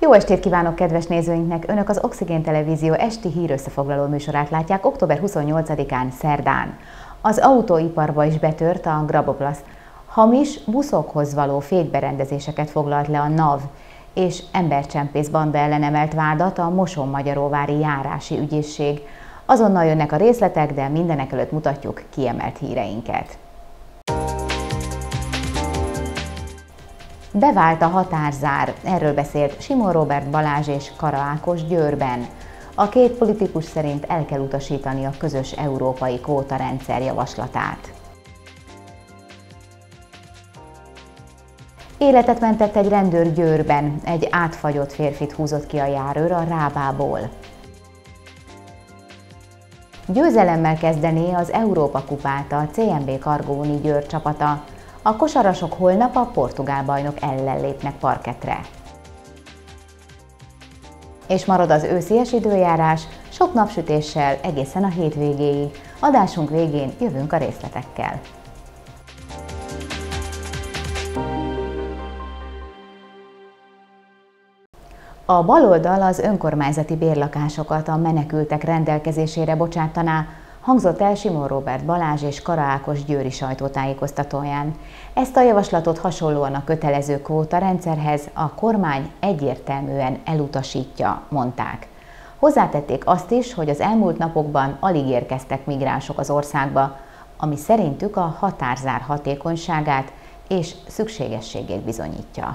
Jó estét kívánok kedves nézőinknek! Önök az Oxigén Televízió esti hírösszefoglaló műsorát látják október 28-án szerdán. Az autóiparba is betört a Graboplast. Hamis buszokhoz való fékberendezéseket foglalt le a NAV, és embercsempész banda ellen emelt vádat a Mosonmagyaróvári járási ügyészség. Azonnal jönnek a részletek, de mindenekelőtt mutatjuk kiemelt híreinket. Bevált a határzár, erről beszélt Simon Róbert Balázs és Kara Ákos Győrben. A két politikus szerint el kell utasítani a közös európai kvótarendszer javaslatát. Életet mentett egy rendőr Győrben, egy átfagyott férfit húzott ki a járőr a Rábából. Győzelemmel kezdené az Európa-kupát a CMB Cargo Uni Győr csapata. A kosarasok holnap a portugál bajnok ellen lépnek parkettre. És marad az őszies időjárás, sok napsütéssel egészen a hétvégéig. Adásunk végén jövünk a részletekkel. A baloldal az önkormányzati bérlakásokat a menekültek rendelkezésére bocsátaná, hangzott el Simon Róbert Balázs és Kara Ákos győri sajtótájékoztatóján. Ezt a javaslatot hasonlóan a kötelező kvótarendszerhez a kormány egyértelműen elutasítja, mondták. Hozzátették azt is, hogy az elmúlt napokban alig érkeztek migránsok az országba, ami szerintük a határzár hatékonyságát és szükségességét bizonyítja.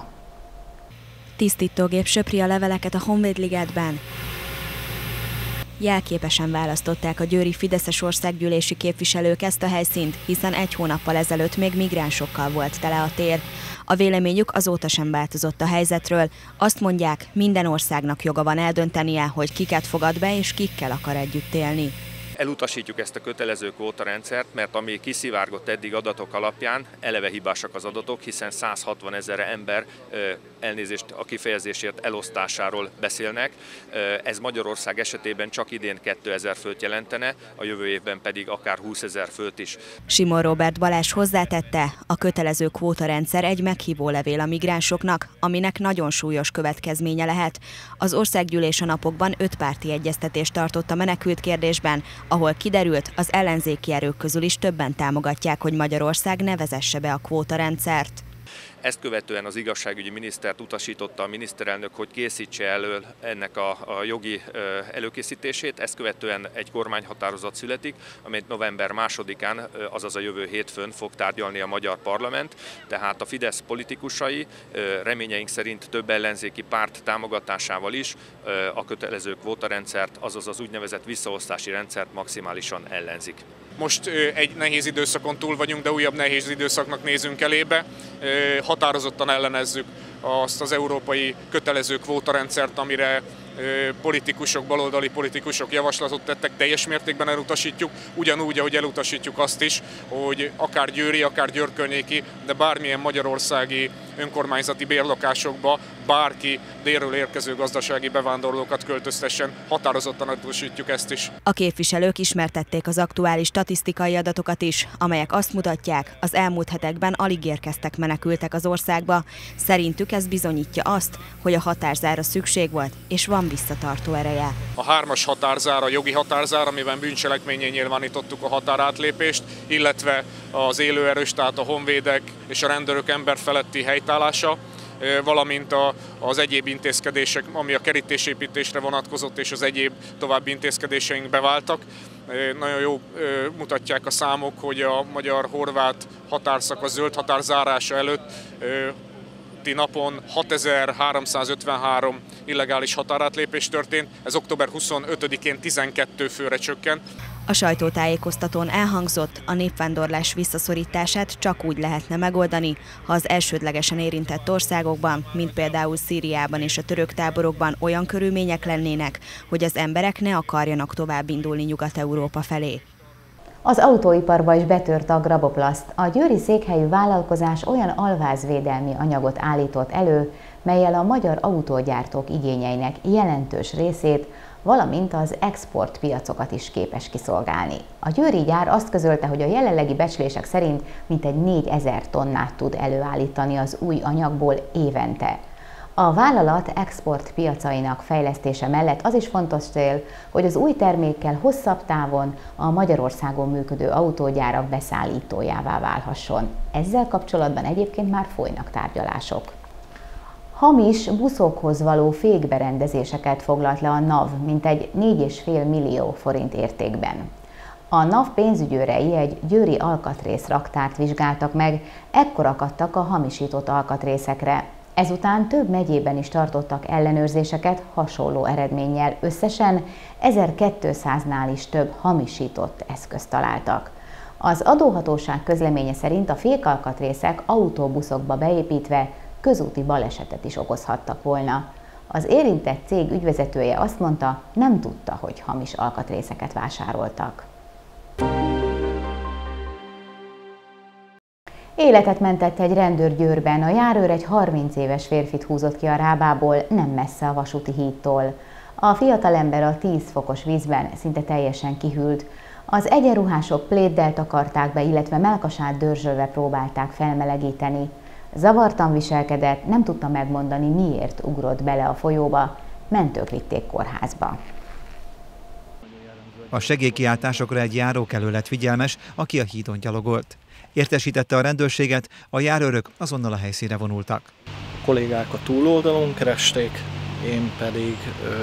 Tisztítógép söpri a leveleket a Honvédligetben. Jelképesen választották a győri fideszes országgyűlési képviselők ezt a helyszínt, hiszen egy hónappal ezelőtt még migránsokkal volt tele a tér. A véleményük azóta sem változott a helyzetről. Azt mondják, minden országnak joga van eldöntenie, hogy kiket fogad be és kikkel akar együtt élni. Elutasítjuk ezt a kötelező kvótarendszert, mert ami kiszivárgott eddig adatok alapján, eleve hibásak az adatok, hiszen 160 000 ember, elnézést a kifejezésért, elosztásáról beszélnek. Ez Magyarország esetében csak idén 2000 főt jelentene, a jövő évben pedig akár 20 000 főt is. Simon Róbert Balázs hozzátette, a kötelező kvótarendszer egy meghívó levél a migránsoknak, aminek nagyon súlyos következménye lehet. Az országgyűlés a napokban 5 párti egyeztetést tartott a menekült kérdésben, ahol kiderült, az ellenzéki erők közül is többen támogatják, hogy Magyarország ne vezesse be a kvótarendszert. Ezt követően az igazságügyi minisztert utasította a miniszterelnök, hogy készítse elő ennek a jogi előkészítését. Ezt követően egy kormányhatározat születik, amelyet november 2-án, azaz a jövő hétfőn fog tárgyalni a magyar parlament. Tehát a Fidesz politikusai reményeink szerint több ellenzéki párt támogatásával is a kötelező kvótarendszert, azaz az úgynevezett visszaosztási rendszert maximálisan ellenzik. Most egy nehéz időszakon túl vagyunk, de újabb nehéz időszaknak nézünk elébe. Határozottan ellenezzük azt az európai kötelező kvótarendszert, amire politikusok, baloldali politikusok javaslatot tettek, teljes mértékben elutasítjuk, ugyanúgy, ahogy elutasítjuk azt is, hogy akár győri, akár győr-környéki, de bármilyen magyarországi önkormányzati bérlakásokba bárki délről érkező gazdasági bevándorlókat költöztessen, határozottan elutasítjuk ezt is. A képviselők ismertették az aktuális statisztikai adatokat is, amelyek azt mutatják, az elmúlt hetekben alig érkeztek menekültek az országba. Szerintük ez bizonyítja azt, hogy a határzára szükség volt, és van visszatartó ereje. A 3-as határzár, a jogi határzár, amiben bűncselekménnyé nyilvánítottuk a határátlépést, illetve az élőerős, tehát a honvédek és a rendőrök emberfeletti helytállása, valamint az egyéb intézkedések, ami a kerítésépítésre vonatkozott, és az egyéb további intézkedéseink beváltak. Nagyon jó mutatják a számok, hogy a magyar-horvát határszakasz zöld határ zárása előtt napon 6353 illegális határátlépés történt, ez október 25-én 12 főre csökkent. A sajtótájékoztatón elhangzott, a népvándorlás visszaszorítását csak úgy lehetne megoldani, ha az elsődlegesen érintett országokban, mint például Szíriában és a török táborokban olyan körülmények lennének, hogy az emberek ne akarjanak tovább indulni Nyugat-Európa felé. Az autóiparba is betört a Graboplast. A győri székhelyű vállalkozás olyan alvázvédelmi anyagot állított elő, mellyel a magyar autógyártók igényeinek jelentős részét, valamint az exportpiacokat is képes kiszolgálni. A győri gyár azt közölte, hogy a jelenlegi becslések szerint mintegy 4000 tonnát tud előállítani az új anyagból évente. A vállalat export piacainak fejlesztése mellett az is fontos cél, hogy az új termékkel hosszabb távon a Magyarországon működő autógyárak beszállítójává válhasson. Ezzel kapcsolatban egyébként már folynak tárgyalások. Hamis buszokhoz való fékberendezéseket foglalt le a NAV mintegy 4,5 millió forint értékben. A NAV pénzügyőrei egy győri alkatrészraktárt vizsgáltak meg, ekkor akadtak a hamisított alkatrészekre. Ezután több megyében is tartottak ellenőrzéseket hasonló eredménnyel, összesen 1200-nál is több hamisított eszközt találtak. Az adóhatóság közleménye szerint a fékalkatrészek autóbuszokba beépítve közúti balesetet is okozhattak volna. Az érintett cég ügyvezetője azt mondta, nem tudta, hogy hamis alkatrészeket vásároltak. Életet mentett egy rendőr Győrben, a járőr egy 30 éves férfit húzott ki a Rábából, nem messze a vasúti hídtól. A fiatalember a 10 fokos vízben szinte teljesen kihűlt. Az egyenruhások pléddel takarták be, illetve mellkasát dörzsölve próbálták felmelegíteni. Zavartan viselkedett, nem tudta megmondani, miért ugrott bele a folyóba, mentők vitték kórházba. A segélykiáltásokra egy járókelő lett figyelmes, aki a hídon gyalogolt. Értesítette a rendőrséget, a járőrök azonnal a helyszínre vonultak. A kollégák a túloldalon keresték, én pedig,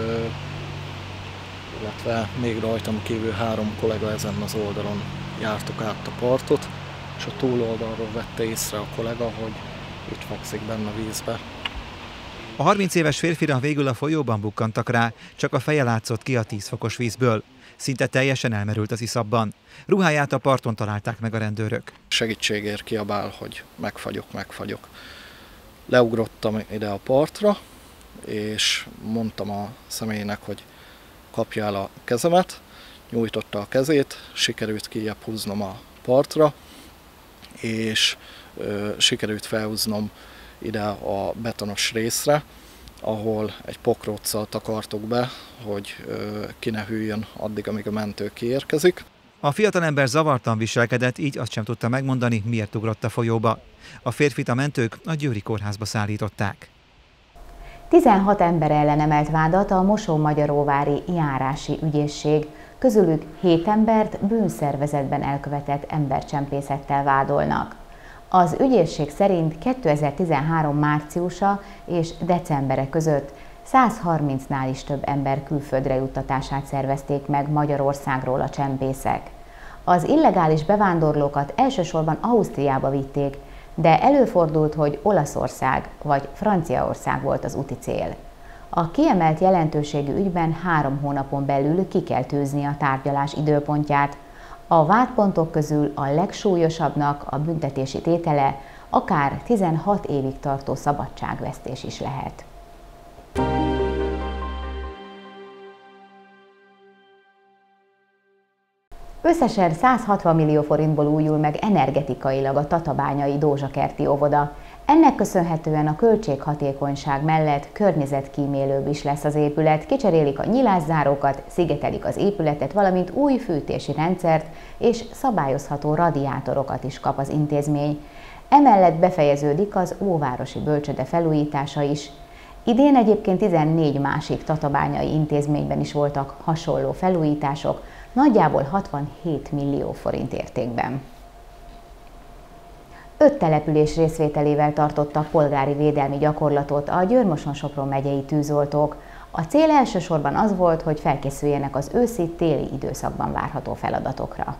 illetve még rajtam kívül 3 kollega ezen az oldalon jártuk át a partot, és a túloldalról vette észre a kollega, hogy itt fekszik benne a vízbe. A 30 éves férfira végül a folyóban bukkantak rá, csak a feje látszott ki a 10 fokos vízből. Szinte teljesen elmerült az iszapban. Ruháját a parton találták meg a rendőrök. Segítségért kiabál, hogy megfagyok. Leugrottam ide a partra, és mondtam a személynek, hogy kapja el a kezemet. Nyújtotta a kezét, sikerült kijebb húznom a partra, és sikerült felhúznom ide a betonos részre, ahol egy pokróccal takartuk be, hogy ki ne hűljön addig, amíg a mentő kiérkezik. A fiatalember zavartan viselkedett, így azt sem tudta megmondani, miért ugrott a folyóba. A férfit a mentők a győri kórházba szállították. 16 ember ellen emelt vádat a Mosón-Magyaróvári járási ügyészség. Közülük 7 embert bűnszervezetben elkövetett embercsempészettel vádolnak. Az ügyészség szerint 2013 márciusa és decembere között 130-nál is több ember külföldre juttatását szervezték meg Magyarországról a csempészek. Az illegális bevándorlókat elsősorban Ausztriába vitték, de előfordult, hogy Olaszország vagy Franciaország volt az úti cél. A kiemelt jelentőségű ügyben 3 hónapon belül ki kell tűzni a tárgyalás időpontját. A vádpontok közül a legsúlyosabbnak a büntetési tétele akár 16 évig tartó szabadságvesztés is lehet. Összesen 160 millió forintból újul meg energetikailag a tatabányai Dózsakerti óvoda. Ennek köszönhetően a költséghatékonyság mellett környezetkímélőbb is lesz az épület, kicserélik a nyilászárókat, szigetelik az épületet, valamint új fűtési rendszert és szabályozható radiátorokat is kap az intézmény. Emellett befejeződik az óvárosi bölcsőde felújítása is. Idén egyébként 14 másik tatabányai intézményben is voltak hasonló felújítások, nagyjából 67 millió forint értékben. 5 település részvételével tartottak polgári védelmi gyakorlatot a Győr-Moson-Sopron megyei tűzoltók. A cél elsősorban az volt, hogy felkészüljenek az őszi-téli időszakban várható feladatokra.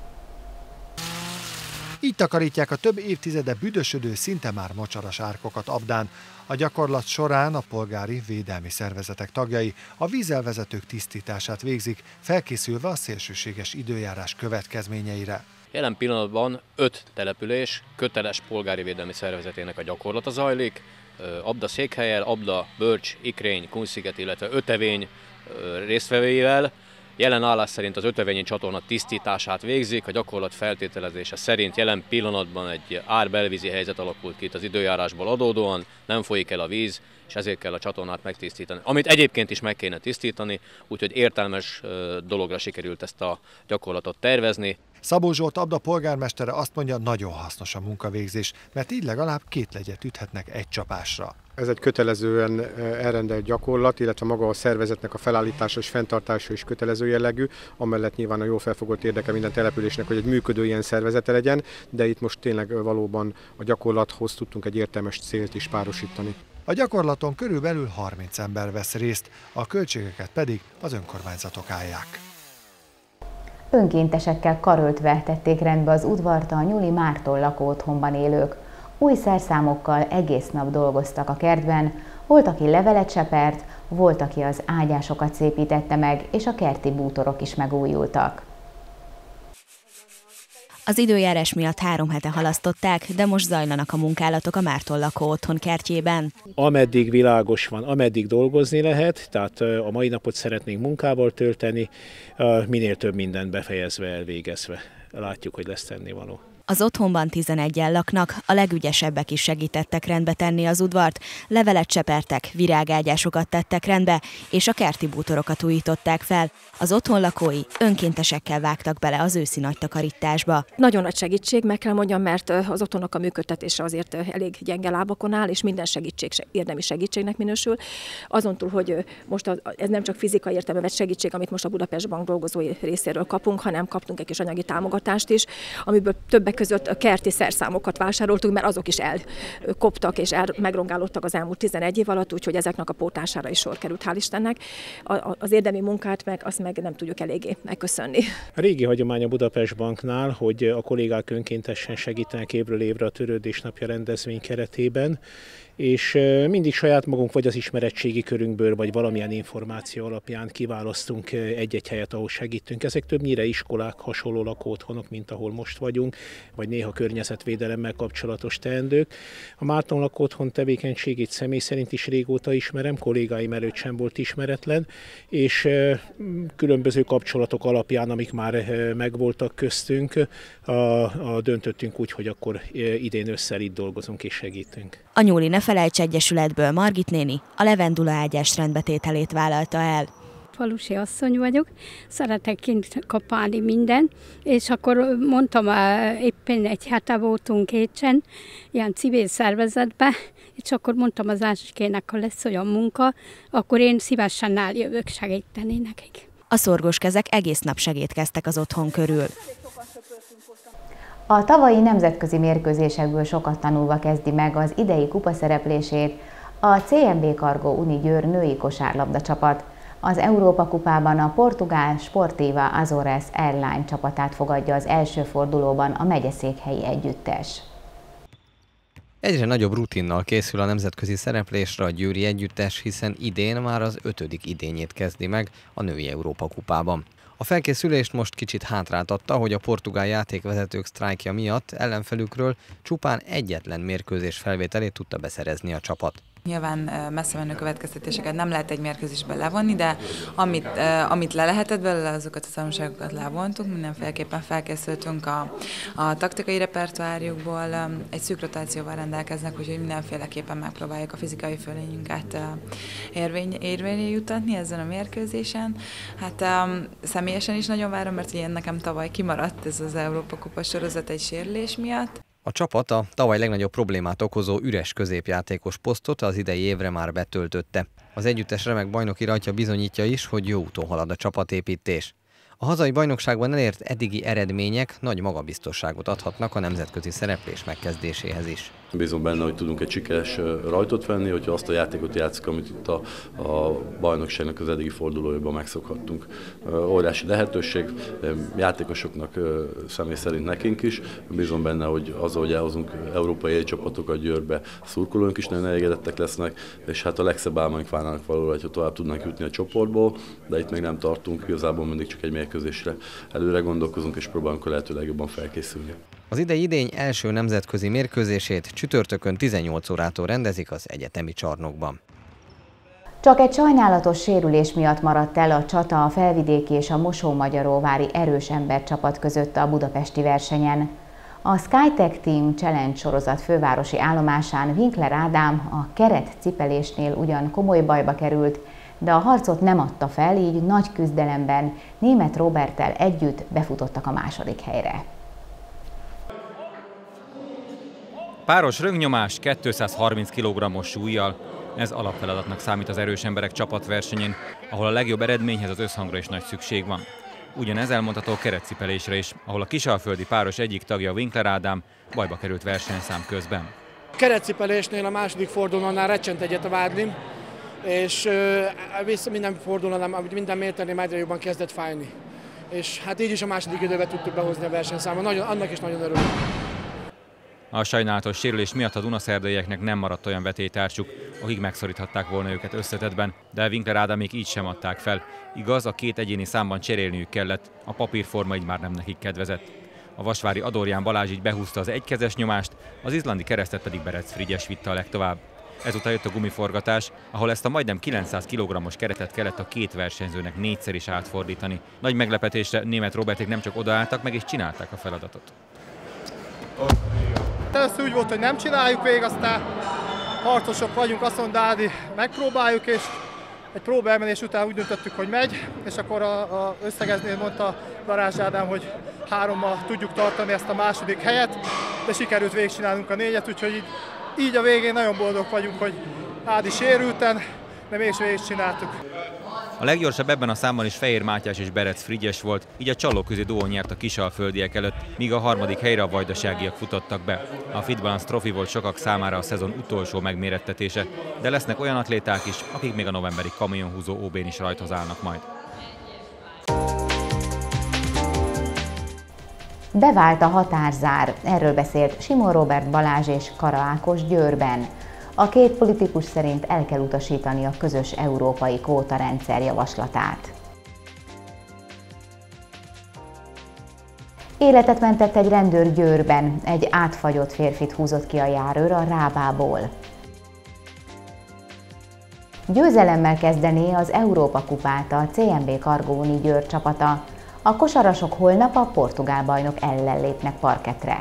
Így takarítják a több évtizede büdösödő, szinte már mocsaras árkokat Abdán. A gyakorlat során a polgári védelmi szervezetek tagjai a vízelvezetők tisztítását végzik, felkészülve a szélsőséges időjárás következményeire. Jelen pillanatban 5 település köteles polgári védelmi szervezetének a gyakorlata zajlik. Abda székhellyel, Abda, Bölcs, Ikrény, Kunsziget, illetve Ötevény résztvevőivel. Jelen állás szerint az Ötevényi csatorna tisztítását végzik, a gyakorlat feltételezése szerint jelen pillanatban egy ár-belvízi helyzet alakult ki itt az időjárásból adódóan, nem folyik el a víz, és ezért kell a csatornát megtisztítani. Amit egyébként is meg kéne tisztítani, úgyhogy értelmes dologra sikerült ezt a gyakorlatot tervezni. Szabó Zsolt Abda polgármestere azt mondja, nagyon hasznos a munkavégzés, mert így legalább 2 legyet üthetnek egy csapásra. Ez egy kötelezően elrendelt gyakorlat, illetve maga a szervezetnek a felállítása és fenntartása is kötelező jellegű, amellett nyilván a jól felfogott érdeke minden településnek, hogy egy működő ilyen szervezete legyen, de itt most tényleg valóban a gyakorlathoz tudtunk egy értelmes célt is párosítani. A gyakorlaton körülbelül 30 ember vesz részt, a költségeket pedig az önkormányzatok állják. Önkéntesekkel karöltve tették rendbe az udvart a Nyuli Márton lakóotthonban élők. Új szerszámokkal egész nap dolgoztak a kertben, volt, aki levelet sepert, volt, aki az ágyásokat szépítette meg, és a kerti bútorok is megújultak. Az időjárás miatt 3 hete halasztották, de most zajlanak a munkálatok a Márton lakóotthon kertjében. Ameddig világos van, ameddig dolgozni lehet, tehát a mai napot szeretnénk munkával tölteni, minél több mindent befejezve, elvégezve. Látjuk, hogy lesz tennivaló. Az otthonban 11-en laknak, a legügyesebbek is segítettek rendbe tenni az udvart, levelet csepertek, virágágyásokat tettek rendbe, és a kerti bútorokat újították fel. Az otthon lakói önkéntesekkel vágtak bele az őszi nagy takarításba. Nagyon nagy segítség, meg kell mondjam, mert az otthonnak a működtetése azért elég gyenge lábakon áll, és minden segítség érdemi segítségnek minősül. Azon túl, hogy most ez nem csak fizikai értelemben vett segítség, amit most a Budapest Bank dolgozói részéről kapunk, hanem kaptunk egy kis anyagi támogatást is, amiből többek között a kerti szerszámokat vásároltunk, mert azok is elkoptak és megrongálódtak az elmúlt 11 év alatt, úgyhogy ezeknek a pótlására is sor került, hál' Istennek. Az érdemi munkát azt meg nem tudjuk eléggé megköszönni. A régi hagyomány a Budapest Banknál, hogy a kollégák önkéntesen segítenek évről évre a Törődésnapja rendezvény keretében, és mindig saját magunk vagy az ismeretségi körünkből, vagy valamilyen információ alapján kiválasztunk egy-egy helyet, ahol segítünk. Ezek többnyire iskolák, hasonló lakóotthonok, mint ahol most vagyunk, vagy néha környezetvédelemmel kapcsolatos teendők. A Márton lakóotthon tevékenységét személy szerint is régóta ismerem, kollégáim előtt sem volt ismeretlen, és különböző kapcsolatok alapján, amik már megvoltak köztünk, döntöttünk úgy, hogy akkor idén ősszel itt dolgozunk és segítünk. A Nyúli Ne Felejts Egyesületből Margit néni a levendula ágyás rendbetételét vállalta el. Falusi asszony vagyok, szeretek kint kapálni minden, és akkor mondtam, éppen egy hete voltunk Kécsen, ilyen civil szervezetben, és akkor mondtam az Ázsikének, ha lesz olyan munka, akkor én szívesen eljövök segíteni nekik. A szorgos kezek egész nap segítkeztek az otthon körül. A tavalyi nemzetközi mérkőzésekből sokat tanulva kezdi meg az idei kupaszereplését a CMB Cargo Uni Győr női kosárlabda csapat. Az Európa-kupában a portugál Sportiva Azores Airline csapatát fogadja az első fordulóban a megyeszékhelyi együttes. Egyre nagyobb rutinnal készül a nemzetközi szereplésre a győri együttes, hiszen idén már az 5. idényét kezdi meg a női Európa-kupában. A felkészülést most kicsit hátráltatta, hogy a portugál játékvezetők sztrájkja miatt ellenfelükről csupán egyetlen mérkőzés felvételét tudta beszerezni a csapat. Nyilván messze menő következtetéseket nem lehet egy mérkőzésben levonni, de amit le lehetett belőle, azokat a tanulságokat levontunk. Mindenféleképpen felkészültünk a taktikai repertoárjukból, egy szűk rotációval rendelkeznek, úgyhogy mindenféleképpen megpróbáljuk a fizikai fölényünket érvényre jutatni ezen a mérkőzésen. Hát személyesen is nagyon várom, mert ugye nekem tavaly kimaradt ez az Európa-kupa sorozat egy sérülés miatt. A csapat a tavaly legnagyobb problémát okozó üres középjátékos posztot az idei évre már betöltötte. Az együttes remek bajnoki rajtja bizonyítja is, hogy jó úton halad a csapatépítés. A hazai bajnokságban elért eddigi eredmények nagy magabiztosságot adhatnak a nemzetközi szereplés megkezdéséhez is. Bízom benne, hogy tudunk egy sikeres rajtot venni, hogyha azt a játékot játszik, amit itt a bajnokságnak az eddigi fordulójában megszokhattunk. Óriási lehetőség, játékosoknak személy szerint nekünk is. Bízom benne, hogy az, hogy elhozunk európai csapatokat Győrbe, szurkolóink is nagyon elégedettek lesznek, és hát a legszebb álmaink várnának valóra, hogyha tovább tudnánk jutni a csoportból, de itt még nem tartunk, igazából mindig csak egy mérkőzésre előre gondolkozunk, és próbálunk a lehető legjobban felkészülni. Az idei idény első nemzetközi mérkőzését csütörtökön 18 órától rendezik az egyetemi csarnokban. Csak egy sajnálatos sérülés miatt maradt el a csata a Felvidéki és a Mosómagyaróvári erős embercsapat között a budapesti versenyen. A Skytech Team Challenge sorozat fővárosi állomásán Winkler Ádám a keretcipelésnél ugyan komoly bajba került, de a harcot nem adta fel, így nagy küzdelemben Németh Róberttel együtt befutottak a második helyre. Páros rögnyomás 230 kg-os súllyal. Ez alapfeladatnak számít az erős emberek csapatversenyén, ahol a legjobb eredményhez az összhangra is nagy szükség van. Ugyanez elmondható keretcipelésre is, ahol a kisalföldi páros egyik tagja, Winkler Ádám, bajba került versenyszám közben. A keretcipelésnél a második fordulónál recsent egyet a vádlim, és minden fordulónál, minden méternél egyre jobban kezdett fájni. És hát így is a második időben tudtuk behozni a versenyszámot, annak is nagyon örülök. A sajnálatos sérülés miatt a dunaszerdaieknek nem maradt olyan vetélytársuk, akik megszoríthatták volna őket összetettben, de Winkler Ádámék így sem adták fel. Igaz, a két egyéni számban cserélniük kellett, a papírforma így már nem nekik kedvezett. A vasvári Adorján Balázs így behúzta az egykezes nyomást, az izlandi keresztet pedig Berec Frigyes vitte a legtovább. Ezután jött a gumiforgatás, ahol ezt a majdnem 900 kg-os keretet kellett a két versenyzőnek 4-szer is átfordítani. Nagy meglepetésre Németh Róberték nem csak odaálltak, meg is csinálták a feladatot. Először úgy volt, hogy nem csináljuk végig, aztán harcosok vagyunk, azt mondta Ádi, megpróbáljuk, és egy próbaemelés után úgy döntöttük, hogy megy, és akkor az összegeznél mondta Darázs Ádám, hogy 3-mal tudjuk tartani ezt a második helyet, de sikerült végigcsinálnunk a 4-et, úgyhogy így a végén nagyon boldog vagyunk, hogy Ádi sérülten, de mégis végigcsináltuk. A leggyorsabb ebben a számban is Fehér Mátyás és Berec Frigyes volt, így a csallóközi duó nyert a kisalföldiek előtt, míg a harmadik helyre a vajdaságiak futottak be. A Fit Balance Trophy volt sokak számára a szezon utolsó megmérettetése, de lesznek olyan atléták is, akik még a novemberi kamionhúzó OB-n is rajthoz állnak majd. Bevált a határzár, erről beszélt Simon Róbert Balázs és Kara Ákos Győrben. A két politikus szerint el kell utasítani a közös európai kvótarendszer javaslatát. Életet mentett egy rendőr Győrben, egy átfagyott férfit húzott ki a járőr a Rábából. Győzelemmel kezdené az Európa-kupát a CMB Cargo Uni Győr csapata. A kosarasok holnap a portugál bajnok ellen lépnek parkettre.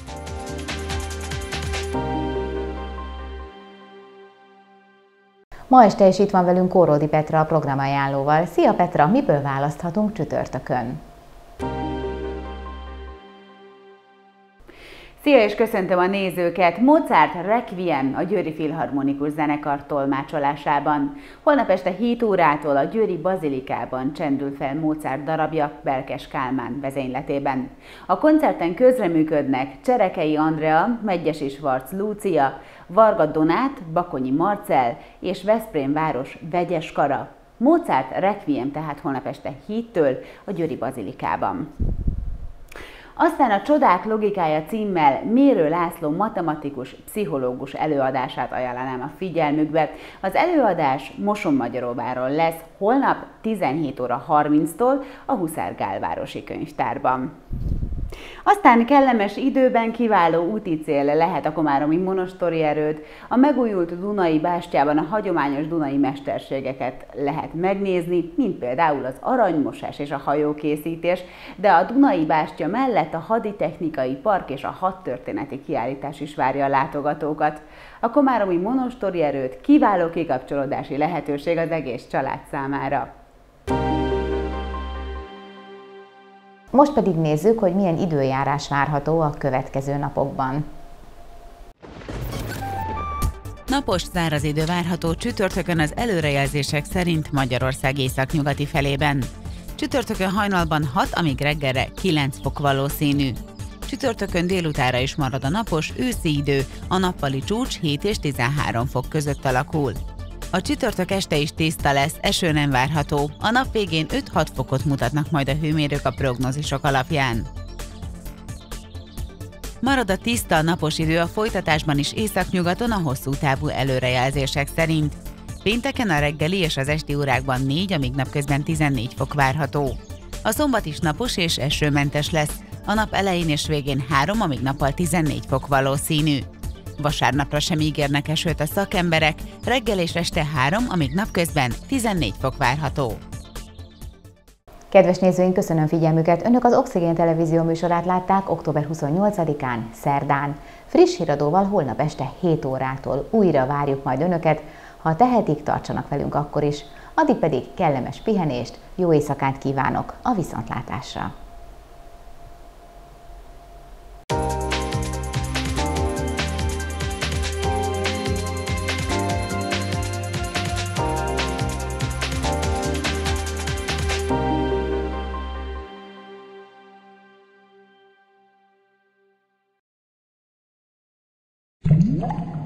Ma este is itt van velünk Kóródi Petra a programajánlóval. Szia Petra, miből választhatunk csütörtökön? Szia és köszöntöm a nézőket! Mozart Requiem a Győri Filharmonikus Zenekar tolmácsolásában. Holnap este 7 órától a Győri Bazilikában csendül fel Mozart darabja Belkes Kálmán vezényletében. A koncerten közreműködnek Cserekei Andrea, Medgyessy Schwarz Lúcia, Varga Donát, Bakonyi Marcell és Veszprém város vegyes kara. Mozart Requiem tehát holnap este 7-től a Győri Bazilikában. Aztán a Csodák logikája címmel Mérő László matematikus, pszichológus előadását ajánlanám a figyelmükbe. Az előadás Mosonmagyaróváról lesz holnap 17:30-tól a Huszár Gálvárosi Könyvtárban. Aztán kellemes időben kiváló úti cél lehet a komáromi monostori erőd. A megújult Dunai bástyában a hagyományos dunai mesterségeket lehet megnézni, mint például az aranymosás és a hajókészítés, de a Dunai bástya mellett a haditechnikai park és a hadtörténeti kiállítás is várja a látogatókat. A komáromi monostori erőd kiváló kikapcsolódási lehetőség az egész család számára. Most pedig nézzük, hogy milyen időjárás várható a következő napokban. Napos, száraz idő várható csütörtökön az előrejelzések szerint Magyarország északnyugati felében. Csütörtökön hajnalban 6, amíg reggelre 9 fok valószínű. Csütörtökön délutánra is marad a napos, őszi idő, a nappali csúcs 7 és 13 fok között alakul. A csütörtök este is tiszta lesz, eső nem várható, a nap végén 5-6 fokot mutatnak majd a hőmérők a prognózisok alapján. Marad a tiszta, napos idő a folytatásban is északnyugaton a hosszú távú előrejelzések szerint. Pénteken a reggeli és az esti órákban 4, amíg napközben 14 fok várható. A szombat is napos és esőmentes lesz, a nap elején és végén 3, amíg nappal 14 fok valószínű. Vasárnapra sem ígérnek esőt a szakemberek, reggel és este 3, amíg napközben 14 fok várható. Kedves nézőink, köszönöm figyelmüket! Önök az Oxigén televízió műsorát látták október 28-án, szerdán. Friss híradóval holnap este 7 órától újra várjuk majd Önöket. Ha tehetik, tartsanak velünk akkor is. addig pedig kellemes pihenést, jó éjszakát kívánok, a viszontlátásra! Yeah.